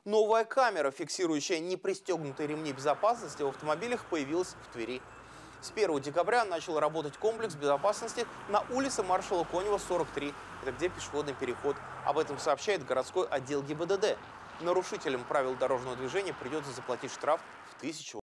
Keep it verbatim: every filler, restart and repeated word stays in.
Новая камера, фиксирующая непристегнутые ремни безопасности в автомобилях, появилась в Твери. С первого декабря начал работать комплекс безопасности на улице маршала Конева, сорок три. Это где пешеходный переход. Об этом сообщает городской отдел ГИБДД. Нарушителям правил дорожного движения придется заплатить штраф в тысячу